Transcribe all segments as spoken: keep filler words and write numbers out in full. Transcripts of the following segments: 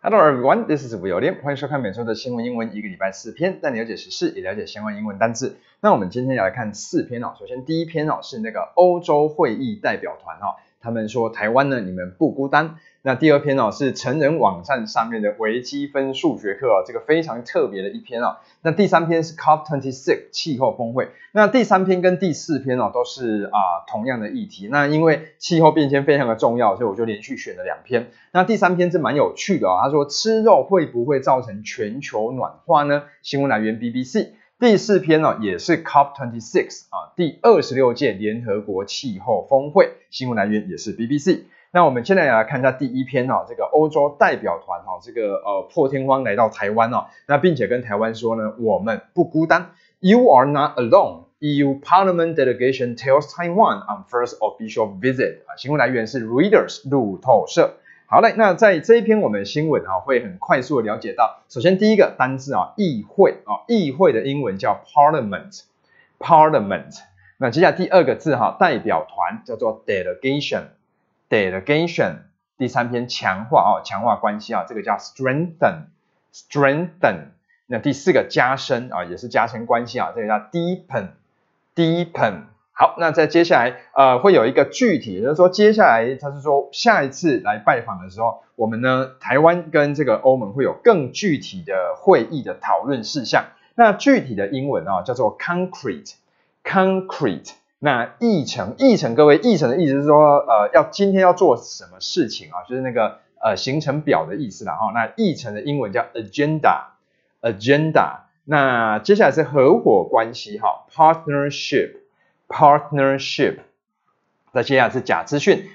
Hello everyone, this is William. 欢迎收看每周的新闻英文，一个礼拜四篇，带你了解时事，也了解相关英文单字。那我们今天要来看四篇哦。首先第一篇哦是那个欧洲会议代表团哦，他们说台湾呢你们不孤单。那第二篇哦是成人网站上面的微积分数学课哦，这个非常特别的一篇哦。那第三篇是 C O P 二十六 气候峰会。那第三篇跟第四篇哦都是啊、呃、同样的议题。那因为气候变迁非常的重要，所以我就连续选了两篇。那第三篇是蛮有趣的哦，他说吃肉会不会造成全球暖化呢？新闻来源 B B C。第四篇呢、哦、也是 C O P 二十六 啊，第二十六届联合国气候峰会，新闻来源也是 B B C。那我们现在来看一下第一篇哦，这个欧洲代表团哦，这个呃破天荒来到台湾哦，那并且跟台湾说呢，我们不孤单 ，You are not alone. E U Parliament delegation tells Taiwan on first official visit 啊，新闻来源是 Readers 路透社。好嘞，那在这一篇我们新闻啊会很快速的了解到，首先第一个单字啊，议会啊，议会的英文叫 Parliament，Parliament。那接下来第二个字哈，代表团叫做 Delegation。Delegation， 第三篇强化哦，强化关系啊，这个叫 strengthen，strengthen。那第四个加深啊，也是加深关系啊，这个叫 deepen，deepen。好，那在接下来呃会有一个具体，也就是说接下来他是说下一次来拜访的时候，我们呢台湾跟这个欧盟会有更具体的会议的讨论事项。那具体的英文啊叫做 concrete，concrete。那议程，议程，各位，议程的意思是说，呃，要今天要做什么事情啊？就是那个呃行程表的意思啦哈。那议程的英文叫 agenda，agenda。那接下来是合伙关系哈 ，partnership，partnership。再接下来是假资讯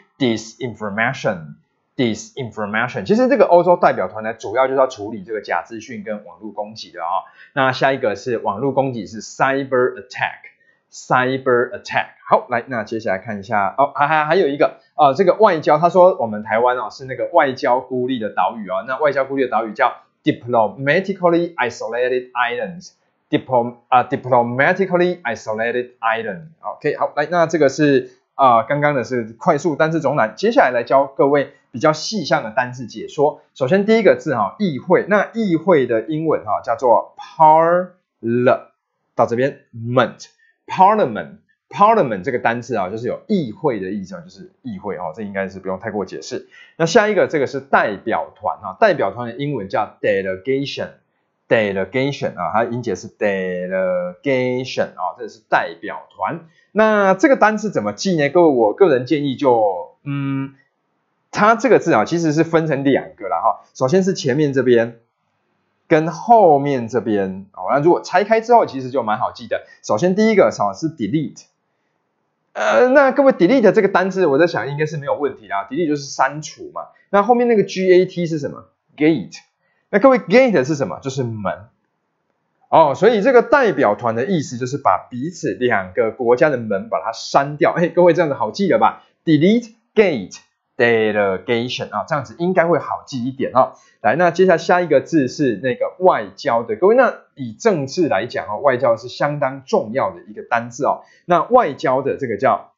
，disinformation，disinformation。其实这个欧洲代表团呢，主要就是要处理这个假资讯跟网络攻击的啊、哦。那下一个是网络攻击是 cyber attack。Cyber attack， 好，来，那接下来看一下哦，还还还有一个呃，这个外交，他说我们台湾哦是那个外交孤立的岛屿哦，那外交孤立的岛屿叫 diplomatically isolated islands，diplom 啊、uh, diplomatically isolated island，OK，、okay, 好，来，那这个是啊、呃、刚刚的是快速单字总览，接下来来教各位比较细项的单字解说。首先第一个字哈、哦，议会，那议会的英文哈、哦、叫做 parliament， 到这边 ment。Parliament， Parliament 这个单字啊，就是有议会的意思，就是议会哦，这应该是不用太过解释。那下一个这个是代表团啊，代表团的英文叫 delegation，delegation 啊，它的音节是 delegation 啊，这是代表团。那这个单字怎么记呢？各位，我个人建议就嗯，它这个字啊，其实是分成两个啦哈。首先是前面这边。跟后面这边哦，那如果拆开之后，其实就蛮好记的。首先第一个是 delete， 呃，那各位 delete 这个单字，我在想应该是没有问题啦。delete 就是删除嘛。那后面那个 gate 是什么 ？gate。那各位 gate 是什么？就是门。哦，所以这个代表团的意思就是把彼此两个国家的门把它删掉。哎，各位这样子好记了吧 ？delete gate。delegation 啊，这样子应该会好记一点哦。来，那接下来下一个字是那个外交的，各位，那以政治来讲哦，外交是相当重要的一个单字哦。那外交的这个叫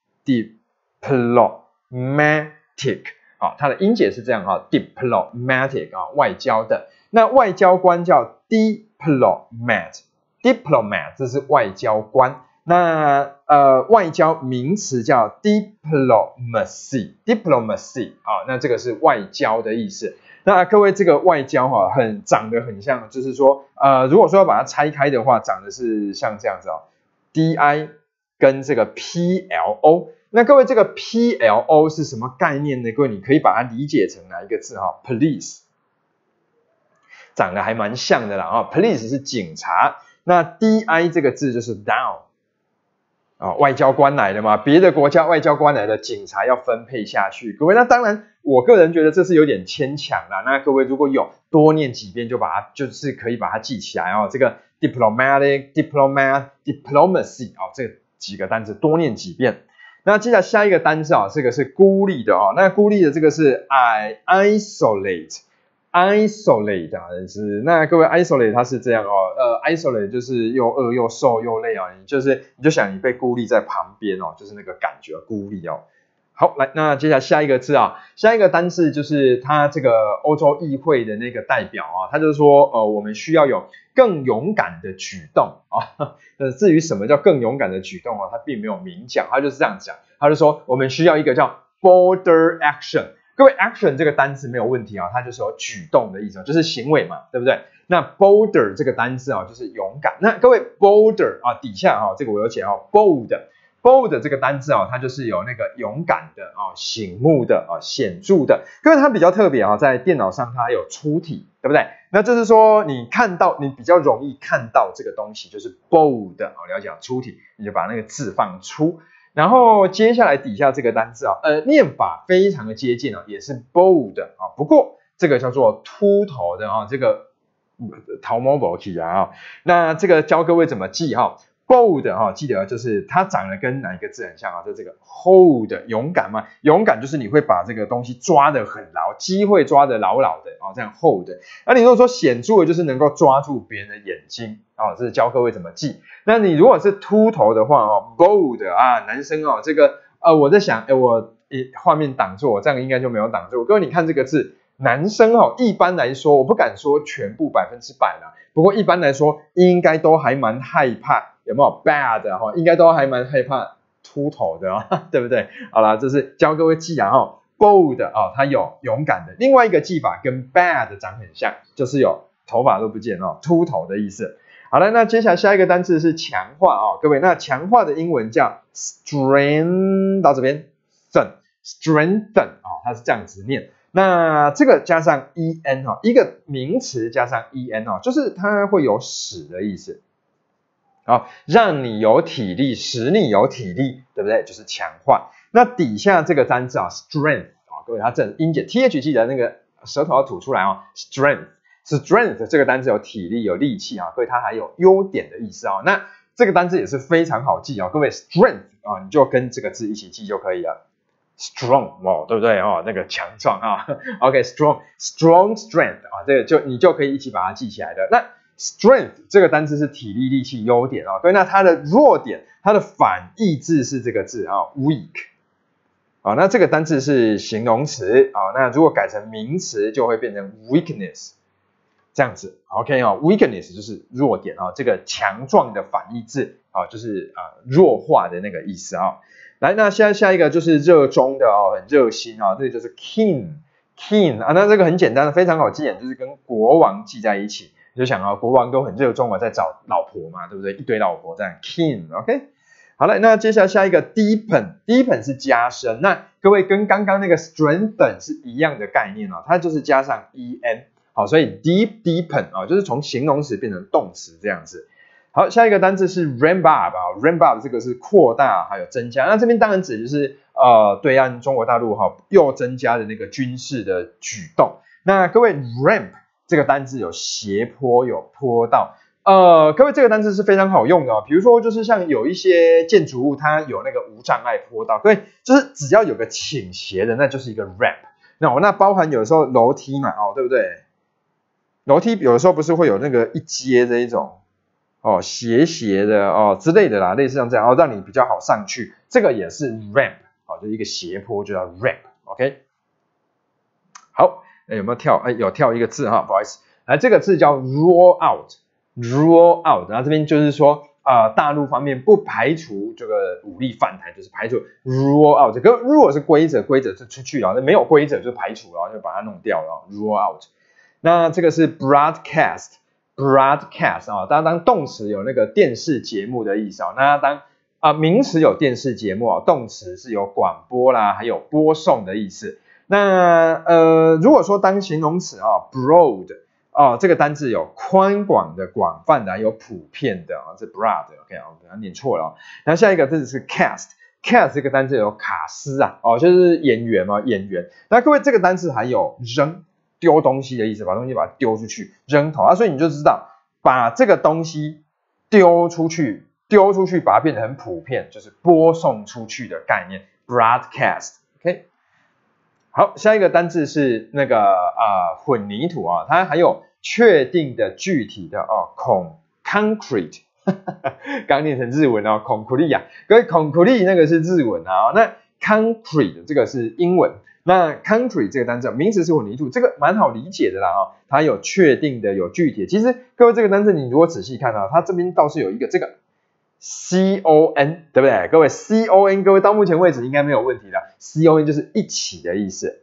diplomatic 啊，它的音节是这样啊 ，diplomatic 啊，外交的。那外交官叫 diplomat，diplomat 这是外交官。那呃，外交名词叫 diplomacy，diplomacy 啊，那这个是外交的意思。那各位，这个外交哈、啊，很长得很像，就是说，呃，如果说要把它拆开的话，长得是像这样子哦 ，D I 跟这个 P L O。那各位，这个 P L O 是什么概念呢？各位，你可以把它理解成哪一个字哈 ？Police， 长得还蛮像的啦啊 ，Police 是警察。那 D I 这个字就是 down。哦，外交官来的嘛，别的国家外交官来的，警察要分配下去。各位，那当然，我个人觉得这是有点牵强啦。那各位如果有多念几遍，就把它就是可以把它记起来哦。这个 diplomatic、diplomat、diplomacy 哦，这几个单词多念几遍。那接下来下一个单词啊、哦，这个是孤立的哦。那孤立的这个是 I isolate。isolate 啊，是那各位 isolate 它是这样哦，呃 isolate 就是又饿又瘦又累啊，你就是你就想你被孤立在旁边哦，就是那个感觉孤立哦。 好，来，那接下来下一个字啊，下一个单字就是它这个欧洲议会的那个代表啊，他就是说，呃，我们需要有更勇敢的举动啊。那至于什么叫更勇敢的举动啊，他并没有明讲，他就是这样讲，他就说我们需要一个叫 bolder action。各位 action 这个单字没有问题啊，它就是有举动的意思，就是行为嘛，对不对？那 bolder 这个单字啊，就是勇敢。那各位 bolder 啊，底下啊，这个我有写啊 bold。bold 这个单字啊，它就是有那个勇敢的啊、醒目的啊、显著的。各位它比较特别啊，在电脑上它有粗体，对不对？那就是说你看到你比较容易看到这个东西，就是 bold 啊，了解粗体，你就把那个字放粗。然后接下来底下这个单字啊，呃，念法非常的接近啊，也是 bold 啊，不过这个叫做秃头的啊，这个头毛不起啊、哦，那这个教各位怎么记哈、哦。bold 哈、哦，记得就是它长得跟哪一个字很像啊？就这个 hold 勇敢嘛，勇敢就是你会把这个东西抓得很牢，机会抓得牢牢的啊、哦，这样 hold。那你如果说显著的，就是能够抓住别人的眼睛啊、哦，这是教各位怎么记。那你如果是秃头的话哦 ，bold 啊，男生哦，这个呃，我在想，哎，我画面挡住，我这样应该就没有挡住。各位你看这个字。男生哦，一般来说，我不敢说全部百分之百啦，不过一般来说，应该都还蛮害怕，有没有 bad 哈、哦？应该都还蛮害怕秃头的啊、哦，对不对？好啦，这是教各位记啊哈 ，bold 啊、哦，它有勇敢的，另外一个记法跟 bad 长很像，就是有头发都不见哦，秃头的意思。好了，那接下来下一个单词是强化哦，各位，那强化的英文叫 strengthen， 到这边 strengthen 啊、哦，它是这样子念。那这个加上 en 哈，一个名词加上 en 哈，就是它会有使的意思，好，让你有体力，使你有体力，对不对？就是强化。那底下这个单字啊 ，strength 啊，各位它这音节 th 记得那个舌头要吐出来哦 ，strength strength 这个单字有体力有力气啊，各位它还有优点的意思啊。那这个单字也是非常好记啊，各位 strength 啊，你就跟这个字一起记就可以了。strong 哦，对不对哦？那个强壮啊 ，OK strong strong strength 啊，这个就你就可以一起把它记起来的。那 strength 这个单字是体力、力气、优点啊，对，那它的弱点，它的反义字是这个字啊 ，weak 啊，那这个单字是形容词啊，那如果改成名词就会变成 weakness 这样子 ，OK 哦 ，weakness 就是弱点啊，这个强壮的反义字啊，就是啊弱化的那个意思啊。来，那下下一个就是热衷的哦，很热心啊、哦，这个就是 keen keen 啊，那这个很简单的，非常好记，就是跟国王记在一起。你就想啊、哦，国王都很热衷啊，在找老婆嘛，对不对？一堆老婆这样 keen，OK。好了，那接下来下一个 deepen deepen 是加深，那各位跟刚刚那个 strengthen 是一样的概念哦，它就是加上 en， 好，所以 deep deepen 啊、哦，就是从形容词变成动词这样子。好，下一个单字是 ramp up 啊 ，ramp up 这个是扩大还有增加，那这边当然指的就是呃对岸中国大陆哈、哦、又增加的那个军事的举动。那各位 ramp 这个单字有斜坡有坡道，呃，各位这个单字是非常好用的哦，比如说就是像有一些建筑物它有那个无障碍坡道，各位就是只要有个倾斜的，那就是一个 ramp。那那包含有时候楼梯嘛，哦对不对？楼梯有的时候不是会有那个一阶这一种。哦，斜斜的哦之类的啦，类似像这样哦，让你比较好上去，这个也是 ramp， 哦，就是一个斜坡就叫 ramp，OK。好，有没有跳？哎，有跳一个字哈，不好意思，来这个字叫 roll out，roll out， 然后这边就是说啊、呃，大陆方面不排除这个武力犯台，就是排除 roll out， 可如果是规则，规则是出去了，那没有规则就排除了，就把它弄掉了 ，roll out。那这个是 broadcast。broadcast 啊，当当动词有那个电视节目的意思啊，那当啊名词有电视节目啊，动词是有广播啦，还有播送的意思。那呃，如果说当形容词啊 ，broad 啊，这个单字有宽广的、广泛的，还有普遍的啊，这 broad，OK 啊，我念错了。然后下一个字是 cast，cast 这个单字有卡斯啊，哦，就是演员嘛，演员。那各位这个单字还有扔。丢东西的意思，把东西把它丢出去，扔头啊，所以你就知道把这个东西丢出去，丢出去把它变得很普遍，就是播送出去的概念 ，broadcast。OK， 好，下一个单字是那个呃混凝土啊，它还有确定的、具体的哦，孔 concrete， 刚念成日文哦 ，concrete 啊，各位 concrete 那个是日文啊，那 concrete 这个是英文。那 concrete 这个单词名词是混凝土，这个蛮好理解的啦啊、哦，它有确定的，有具体。其实各位这个单词你如果仔细看啊，它这边倒是有一个这个 C O N， 对不对？各位 C O N， 各位到目前为止应该没有问题的。C O N 就是一起的意思，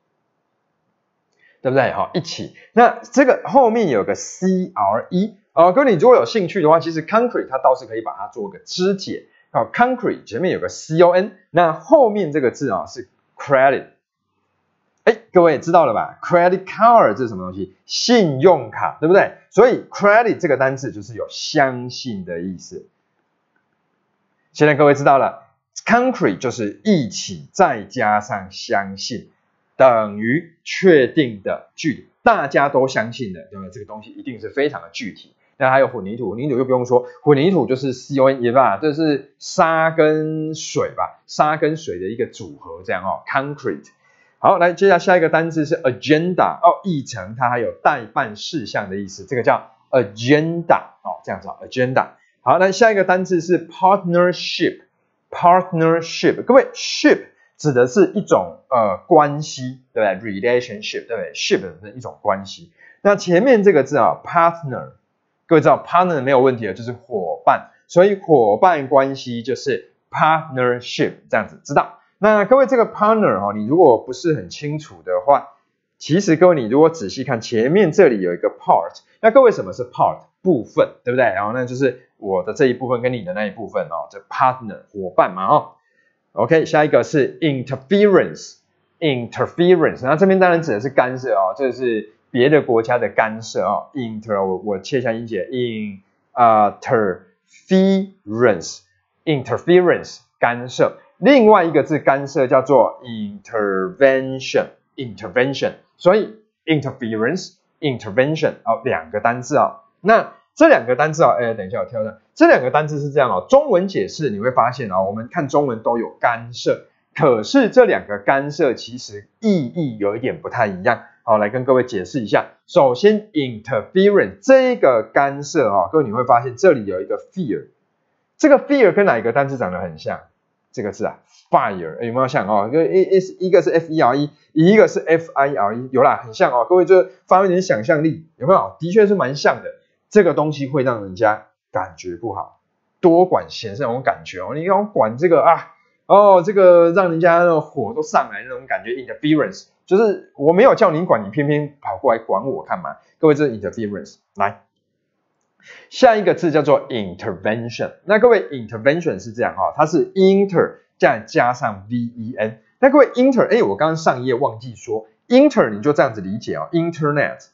对不对？好，一起。那这个后面有个 C R E 啊、呃，各位你如果有兴趣的话，其实 concrete 它倒是可以把它做个肢解。好 ，concrete 前面有个 C O N， 那后面这个字啊是 credit。哎，各位知道了吧 ？credit card 这是什么东西？信用卡，对不对？所以 credit 这个单词就是有相信的意思。现在各位知道了 ，concrete 就是一起再加上相信，等于确定的具体，大家都相信的，对不对？这个东西一定是非常的具体。那还有混凝土，混凝土就不用说，混凝土就是 C O N 也吧，这是沙跟水吧，沙跟水的一个组合，这样哦 ，concrete。好，来，接下来下一个单字是 agenda 哦，议程，它还有代办事项的意思，这个叫 agenda 哦，这样子哦 agenda。好，那下一个单字是 partnership，partnership， 各位 ship 指的是一种呃关系，对不对 ？relationship， 对不对 ？ship 是一种关系。那前面这个字啊 ，partner， 各位知道 partner 没有问题的，就是伙伴，所以伙伴关系就是 partnership， 这样子知道。那各位这个 partner 哦，你如果不是很清楚的话，其实各位你如果仔细看前面这里有一个 part， 那各位什么是 part？ 部分，对不对？然后那就是我的这一部分跟你的那一部分哦，这 partner 伙伴嘛哦。OK， 下一个是 interference，interference， 那这边当然指的是干涉哦，这是别的国家的干涉哦。inter 我我切一下音节 ，interference，interference 干涉。另外一个字干涉叫做 intervention， intervention， 所以 interference intervention 哦，两个单字哦。那这两个单字哦，哎，等一下我跳一下，这两个单字是这样哦。中文解释你会发现哦，我们看中文都有干涉，可是这两个干涉其实意义有一点不太一样。好，来跟各位解释一下。首先 interference 这个干涉哦，各位你会发现这里有一个 fear， 这个 fear 跟哪一个单字长得很像？这个字啊 ，fire 有没有像哦？一个是 F E R E， 一个是 F I R E， 有啦，很像哦。各位就发挥点想象力，有没有？的确是蛮像的。这个东西会让人家感觉不好，多管闲事那种感觉哦。你要管这个啊，哦，这个让人家那火都上来那种感觉 ，interference 就是我没有叫你管，你偏偏跑过来管我干嘛？各位，这是 interference。来，下一个字叫做 intervention。那各位 intervention 是这样哈、哦，它是 inter 再加上 V E N。那各位 inter， 哎，我刚刚上一页忘记说 inter， 你就这样子理解哦 ，internet。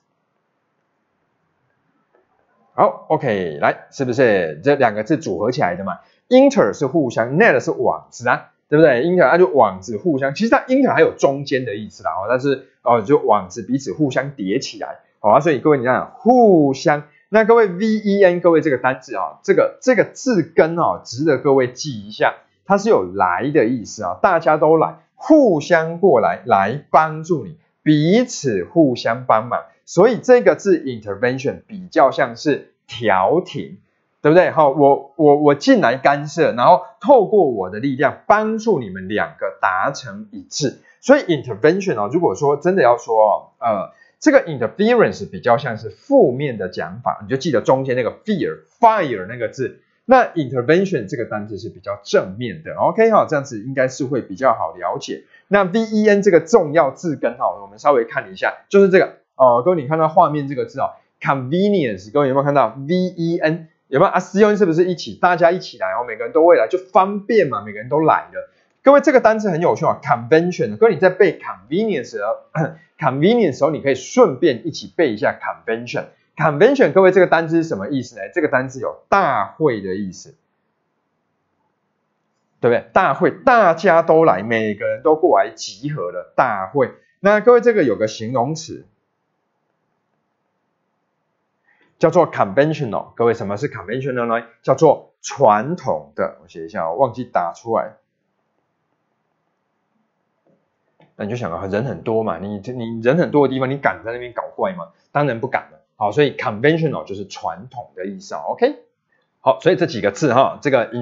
好 ，OK， 来，是不是这两个字组合起来的嘛 ？inter 是互相 ，net 是网子啊，对不对 ？inter 它就网子互相，其实它 inter 还有中间的意思啦，哦，但是哦就网子彼此互相叠起来，好啊，所以各位你看互相。那各位 V E N， 各位这个单字啊，这个这个字根啊，值得各位记一下，它是有来的意思啊，大家都来，互相过来来帮助你，彼此互相帮忙，所以这个字 intervention 比较像是调停，对不对？好，我我我进来干涉，然后透过我的力量帮助你们两个达成一致，所以 intervention 啊，如果说真的要说呃。这个 interference 比较像是负面的讲法，你就记得中间那个 fear fire 那个字。那 intervention 这个单字是比较正面的 ，OK 哈，这样子应该是会比较好了解。那 V E N 这个重要字根哈，我们稍微看一下，就是这个哦，各位你看到画面这个字哦 ，convenience， 各位有没有看到 V E N 有没有啊 ？C O N 是不是一起？大家一起来哦，每个人都会来，就方便嘛，每个人都来了。各位这个单词很有趣啊 ，convention， 各位你在背 convenience 的 convenience 的时候，你可以顺便一起背一下 convention。convention 各位这个单字是什么意思呢？这个单字有大会的意思，对不对？大会，大家都来，每个人都过来集合了大会。那各位这个有个形容词叫做 conventional， 各位什么是 conventional 呢？叫做传统的。我写一下，我忘记打出来。那你就想啊，人很多嘛，你你人很多的地方，你敢在那边搞怪吗？当然不敢了。好，所以 conventional 就是传统的意思啊 ，OK。 好，所以这几个字哈，这个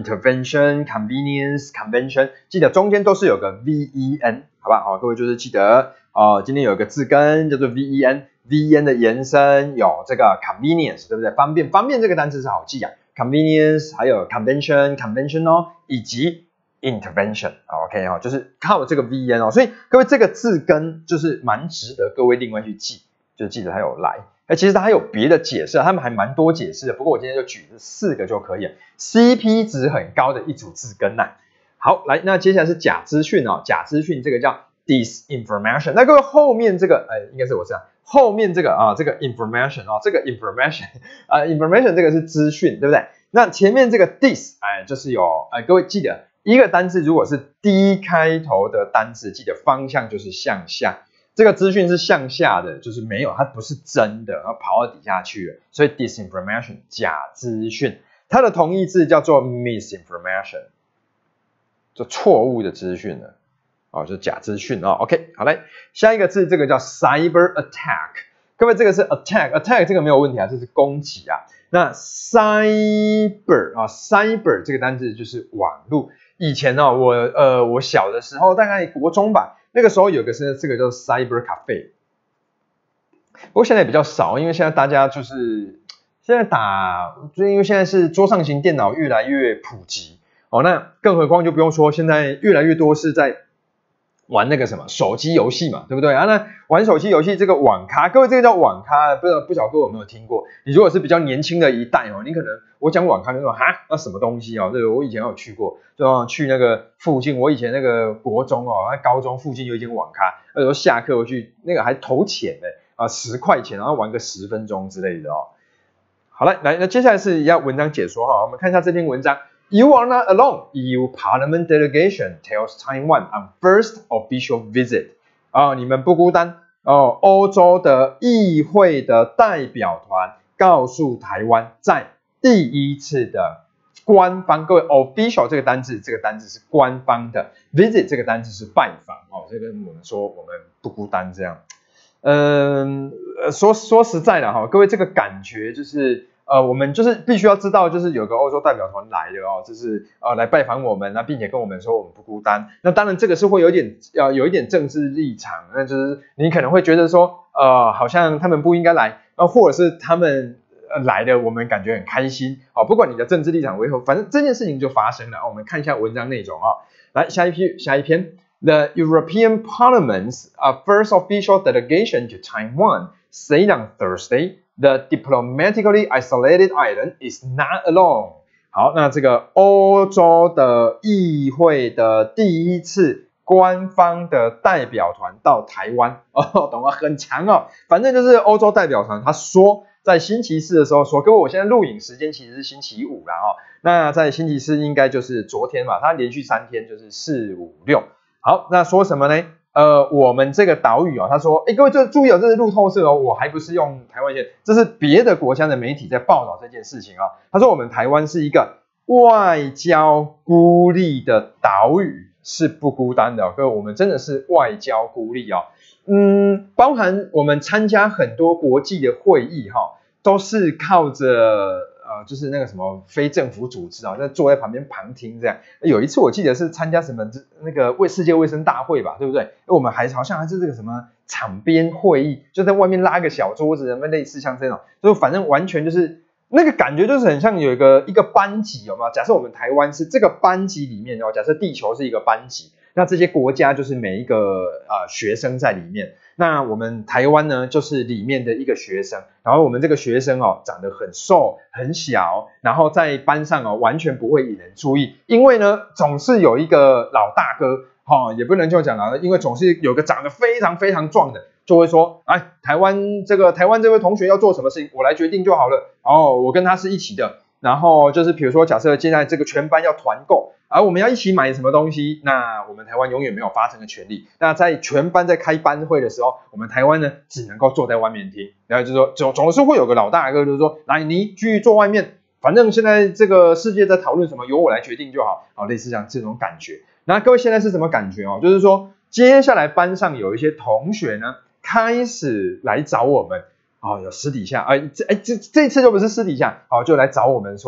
intervention、convenience、convention， 记得中间都是有个 V E N， 好吧？好，各位就是记得哦，今天有一个字根叫做 V E N，V E N 的延伸有这个 convenience， 对不对？方便，方便这个单词是好记啊 ，convenience， 还有 convention、conventional 以及 intervention，OK 哈，就是靠这个 V E N 哦，所以各位这个字根就是蛮值得各位另外去记，就记得它有来。哎，其实它还有别的解释，他们还蛮多解释的。不过我今天就举这四个就可以了 ，C P 值很高的一组字根呐、啊。好，来，那接下来是假资讯哦，假资讯这个叫 disinformation。那各位后面这个，哎，应该是我这样，后面这个啊，这个 information 啊，这个 information 啊 ，information 这个是资讯，对不对？那前面这个 dis， 哎，就是有，哎，各位记得一个单字如果是 D 开头的单字，记得方向就是向下。这个资讯是向下的，就是没有，它不是真的，它跑到底下去了，所以 disinformation 假资讯，它的同义字叫做 misinformation， 就错误的资讯了，哦，就是假资讯哦。OK， 好嘞，下一个字这个叫 cyber attack， 各位这个是 attack，attack 这个没有问题啊，这是攻击啊。那 cyber 啊 ，cyber 这个单字就是网络。以前呢、哦，我呃我小的时候，大概国中吧。那个时候有个是这个叫 Cyber Cafe， 不过现在比较少，因为现在大家就是现在打，就因为现在是桌上型电脑越来越普及哦，那更何况就不用说，现在越来越多是在玩那个什么手机游戏嘛，对不对啊？那玩手机游戏这个网咖，各位这个叫网咖，不知道不晓得各位有没有听过？你如果是比较年轻的一代哦，你可能我讲网咖就说哈，那什么东西哦？这个我以前有去过，就去那个附近，我以前那个国中哦，那高中附近有一间网咖，那时候下课我去那个还投钱呢啊，十块钱，然后玩个十分钟之类的哦。好了，来，那接下来是要文章解说哈，我们看一下这篇文章。You are not alone. E U Parliament delegation tells Taiwan on first official visit. 啊、哦，你们不孤单哦。欧洲的议会的代表团告诉台湾，在第一次的官方，各位 official 这个单字，这个单字是官方的 ，visit 这个单字是拜访哦。这个我们说我们不孤单这样。嗯，说说实在的哈，各位这个感觉就是。呃，我们就是必须要知道，就是有个欧洲代表团来的哦，就是呃来拜访我们，那并且跟我们说我们不孤单。那当然这个是会有点呃有一点政治立场，那就是你可能会觉得说，呃好像他们不应该来，呃或者是他们呃来的我们感觉很开心哦。不管你的政治立场为何，反正这件事情就发生了。我们看一下文章内容啊、哦，来下一篇下一篇 ，The European Parliament's uh, first official delegation to Taiwan said on Thursday.The diplomatically isolated island is not alone. 好，那这个欧洲的议会的第一次官方的代表团到台湾，哦，懂吗？很强哦。反正就是欧洲代表团，他说在星期四的时候说，各位，我现在录影时间其实是星期五啦哦。那在星期四应该就是昨天嘛，他连续三天就是四五六。好，那说什么呢？呃，我们这个岛屿哦，他说，哎，各位注注意哦，这是路透社哦，我还不是用台湾线，这是别的国家的媒体在报道这件事情哦。他说我们台湾是一个外交孤立的岛屿，是不孤单的、哦，各位，我们真的是外交孤立哦。嗯，包含我们参加很多国际的会议哈、哦，都是靠着。呃，就是那个什么非政府组织啊，在坐在旁边旁听这样。有一次我记得是参加什么那个卫世界卫生大会吧，对不对？我们还好像还是这个什么场边会议，就在外面拉个小桌子，什么类似像这种，就反正完全就是那个感觉，就是很像有一个一个班级，有没有？假设我们台湾是这个班级里面哦，假设地球是一个班级，那这些国家就是每一个呃学生在里面。那我们台湾呢，就是里面的一个学生，然后我们这个学生哦，长得很瘦很小，然后在班上哦，完全不会引人注意，因为呢，总是有一个老大哥，哈、哦，也不能就讲了，因为总是有个长得非常非常壮的，就会说，哎，台湾这个台湾这位同学要做什么事情，我来决定就好了，哦，我跟他是一起的，然后就是比如说，假设现在这个全班要团购。而我们要一起买什么东西，那我们台湾永远没有发声的权利。那在全班在开班会的时候，我们台湾呢只能够坐在外面听。然后就是说，总总是会有个老大哥，就是说，来你继续坐外面，反正现在这个世界在讨论什么，由我来决定就好。好，类似像这种感觉。那各位现在是什么感觉哦？就是说，接下来班上有一些同学呢，开始来找我们，哦，有私底下，哎，这哎这这一次就不是私底下，好，就来找我们说。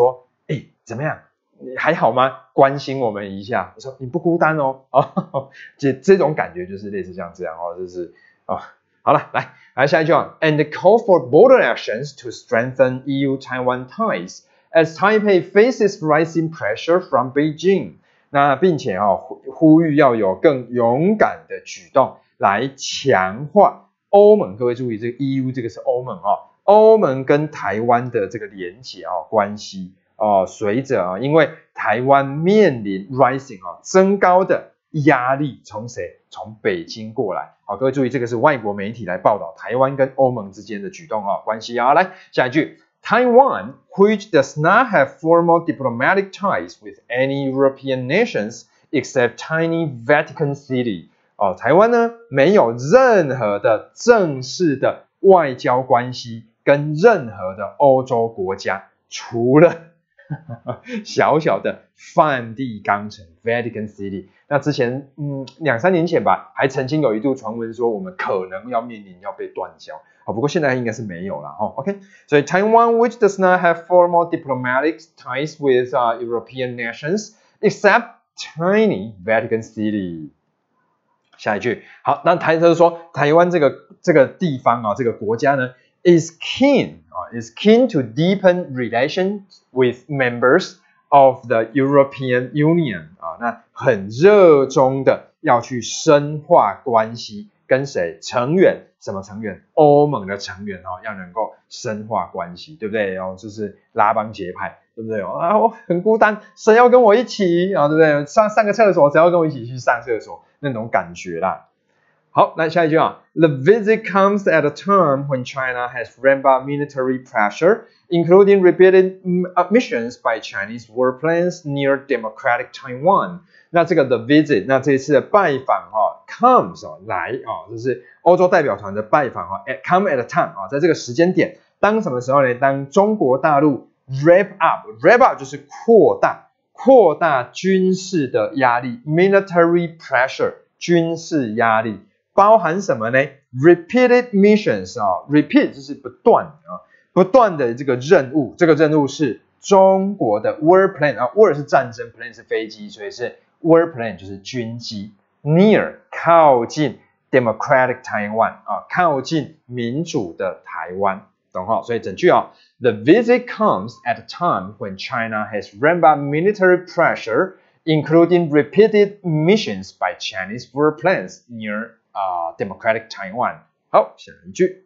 哎，怎么样？你还好吗？关心我们一下。我说你不孤单哦，哦，这这种感觉就是类似像这样哦，就是哦，好了，来来下一句啊 ，and call for bolder actions to strengthen E U-Taiwan ties as Taipei faces rising pressure from Beijing。那并且哦，呼吁要有更勇敢的举动来强化欧盟。各位注意，这个 E U 这个是欧盟哦，欧盟跟台湾的这个连结哦关系。哦，随着啊，因为台湾面临 rising 啊增高的压力，从谁？从北京过来。好，各位注意，这个是外国媒体来报道台湾跟欧盟之间的举动啊关系啊。来，下一句 ，Taiwan, which does not have formal diplomatic ties with any European nations except tiny Vatican City。哦，台湾呢没有任何的正式的外交关系跟任何的欧洲国家，除了小小的梵蒂冈城 Vatican City。 那之前嗯两三年前吧，还曾经有一度传闻说我们可能要面临要被断交。好，不过现在应该是没有了哦。OK， 所以 Taiwan, which does not have formal diplomatic ties with、uh, European nations except tiny Vatican City。下一句，好，那台就是说台湾这个这个地方啊，这个国家呢 is keen 啊 is keen to deepen relations with members of the European Union 啊，那很热衷的要去深化关系，跟谁？成员，什么成员？欧盟的成员哦，要能够深化关系，对不对？哦，就是拉帮结派，对不对？啊，我很孤单，谁要跟我一起啊？对不对？上上个厕所，谁要跟我一起去上厕所？那种感觉啦。好，来下一句啊 ，The visit comes at a time when China has ramped up military pressure, including repeated missions by Chinese warplanes near democratic Taiwan。那这个 the visit， 那这一次的拜访哈、哦、，comes 哦来啊、哦，就是欧洲代表团的拜访哈、哦、，at come at a time 啊、哦，在这个时间点，当什么时候呢？当中国大陆 ramp up，ramp up 就是扩大。扩大军事的压力 military pressure 军事压力包含什么呢 repeated missions 啊 repeat 就是不断啊不断的这个任务，这个任务是中国的 warplane 啊 war 是战争 plane 是飞机，所以是 warplane 就是军机 near 靠近 democratic Taiwan 啊靠近民主的台湾，懂哈？所以整句啊 The visit comes at a time when China has ramped up military pressure, including repeated missions by Chinese warplanes near uh, democratic Taiwan. 好，下一句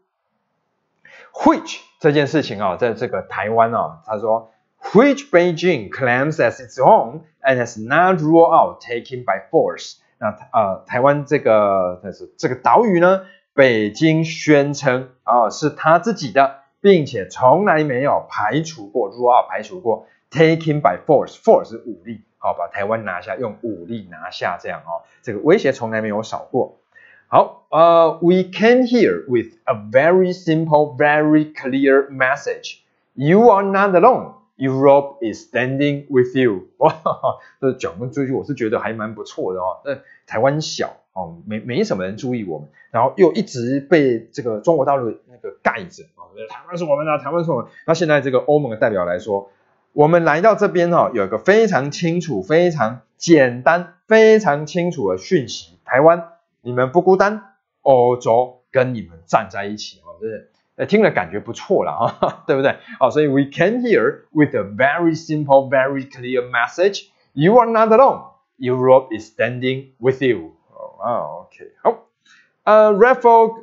，which 这件事情啊，在这个台湾啊，他说 which Beijing claims as its own and has not ruled out taking by force。那呃，台湾这个这个岛屿呢，北京宣称啊、呃、是他自己的。并且从来没有排除过 rule out 排除过 taking by force force 是武力，好，把台湾拿下，用武力拿下这样哦，这个威胁从来没有少过。好，呃、uh, we came here with a very simple, very clear message. You are not alone. Europe is standing with you. 哇，这讲这句我是觉得还蛮不错的哦。那台湾小哦，没没什么人注意我们，然后又一直被这个中国大陆那个盖着哦，台湾是我们的，台湾是我们。那现在这个欧盟的代表来说，我们来到这边哦，有一个非常清楚、非常简单、非常清楚的讯息：台湾你们不孤单，欧洲跟你们站在一起哦，真的。呃，听了感觉不错了啊，对不对？哦，所以 we came here with a very simple, very clear message. You are not alone. Europe is standing with you. 哦 ，OK， 好。呃 ，Raphael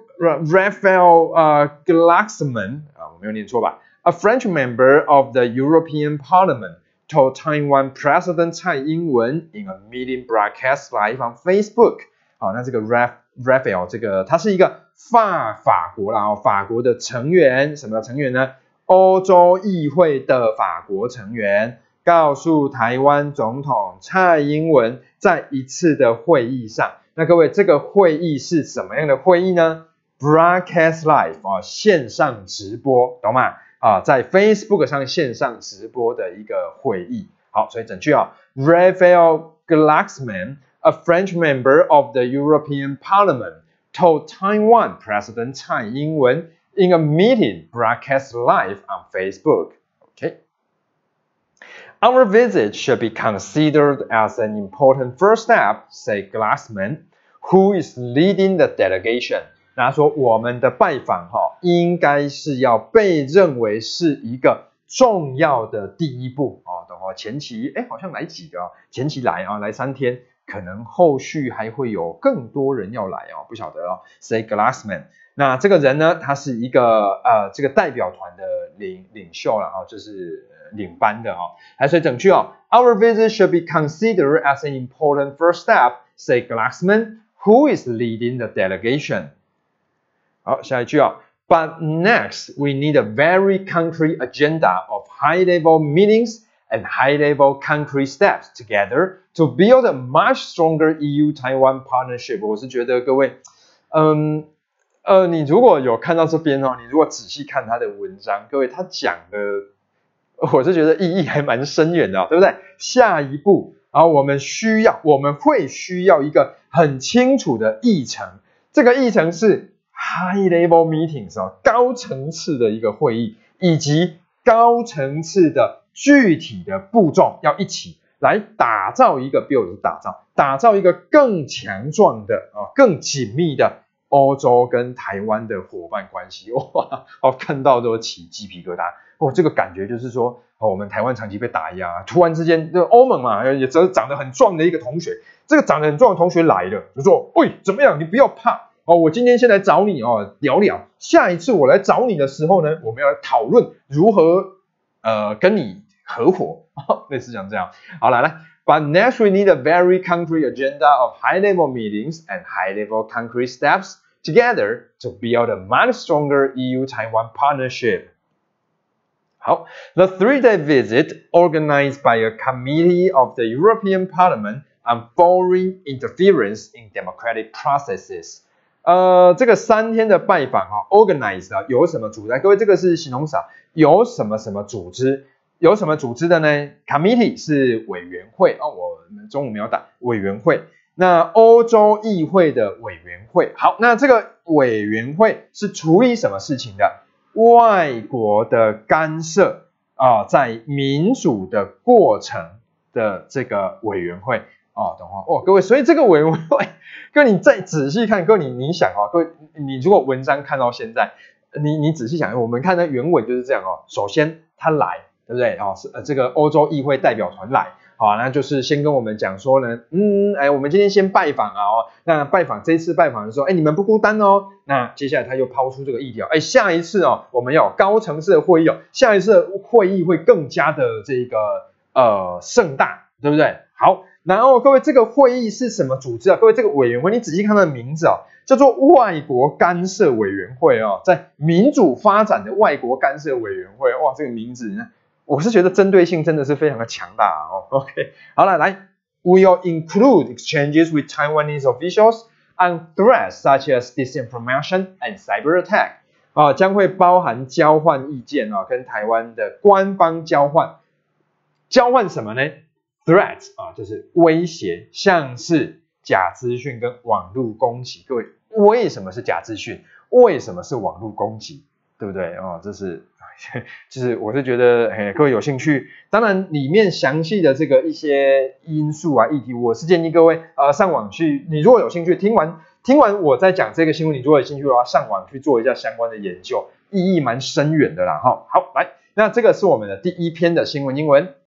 Raphael 呃 Glucksmann 啊，我没有念错吧 ？A French member of the European Parliament told Taiwan President Tsai Ing-wen in a meeting broadcast live on Facebook. 好，那这个 Raph Raphael 这个他是一个法法国啦，哦，法国的成员，什么成员呢？欧洲议会的法国成员告诉台湾总统蔡英文，在一次的会议上，那各位这个会议是什么样的会议呢 ？Broadcast live 啊，线上直播，懂吗？啊，在 Facebook 上线上直播的一个会议。好，所以整句啊 ，Raphael Glucksmann。A French member of the European Parliament told Taiwan President Tsai Ing-wen in a meeting broadcast live on Facebook. Okay. Our visit should be considered as an important first step, said Glassman, who is leading the delegation. 那他说我们的拜访哈，应该是要被认为是一个重要的第一步哦，懂哦？前期哎好像来几个哦，前期来啊来三天，可能后续还会有更多人要来哦，不晓得哦。Say Glassman， 那这个人呢，他是一个呃这个代表团的领领袖了啊、哦，就是领班的哦。来，所以整句哦 ，Our visit should be considered as an important first step, say Glassman, who is leading the delegation. 好，下一句哦。But next, we need a very concrete agenda of high-level meetings and high-level concrete steps together to build a much stronger E U-Taiwan partnership. 我是觉得各位，嗯，呃，你如果有看到这边哦，你如果仔细看他的文章，各位他讲的，我是觉得意义还蛮深远的、哦，对不对？下一步，然后我们需要，我们会需要一个很清楚的议程，这个议程是 high level meetings 哦，高层次的一个会议，以及高层次的具体的步骤要一起来打造一个 build 打造，打造一个更强壮的啊、更紧密的欧洲跟台湾的伙伴关系。哇，哦，看到都起鸡皮疙瘩。哦，这个感觉就是说，哦，我们台湾长期被打压，突然之间，这个欧盟嘛，也长得很壮的一个同学，这个长得很壮的同学来了，就说，喂，怎么样？你不要怕。哦，我今天先来找你哦，聊聊。下一次我来找你的时候呢，我们要来讨论如何呃跟你合伙，类似像这样。好了，来 ，But next we need a very concrete agenda of high-level meetings and high-level concrete steps together to build a much stronger E U-Taiwan partnership. 好 ，The three-day visit organized by a committee of the European Parliament on foreign interference in democratic processes. 呃，这个三天的拜访哈 ，organize 啊，有什么组织？各位，这个是形容词啊，有什么什么组织？有什么组织的呢 ？Committee 是委员会哦，我们中午没有打委员会。那欧洲议会的委员会，好，那这个委员会是处理什么事情的？外国的干涉啊、呃，在民主的过程的这个委员会哦，懂吗？哦，各位，所以这个委员会。各位，你再仔细看，各位你你想哦，各位你如果文章看到现在，你你仔细想，我们看的原文就是这样哦。首先他来，对不对？哦，是呃这个欧洲议会代表团来，好，那就是先跟我们讲说呢，嗯，哎，我们今天先拜访啊哦，那拜访这一次拜访的时候，哎，你们不孤单哦。那接下来他又抛出这个议题，哎，下一次哦，我们要有高层次的会议哦，下一次的会议会更加的这个呃盛大，对不对？好。然后各位，这个会议是什么组织啊？各位，这个委员会，你仔细看它的名字啊，叫做外国干涉委员会哦，在民主发展的外国干涉委员会，哇，这个名字，我是觉得针对性真的是非常的强大啊哦。OK， 好了，来 ，Will include exchanges with Taiwanese officials on threats such as disinformation and cyber attack 啊，将会包含交换意见啊，跟台湾的官方交换，交换什么呢？Threat 啊，就是威胁，像是假资讯跟网络攻击。各位，为什么是假资讯？为什么是网络攻击？对不对？哦，这是，就是我是觉得，嘿，各位有兴趣，当然里面详细的这个一些因素啊、议题，我是建议各位呃上网去，你如果有兴趣，听完听完我在讲这个新闻，你如果有兴趣的话，上网去做一下相关的研究，意义蛮深远的啦。哈，好，来，那这个是我们的第一篇的新闻英文。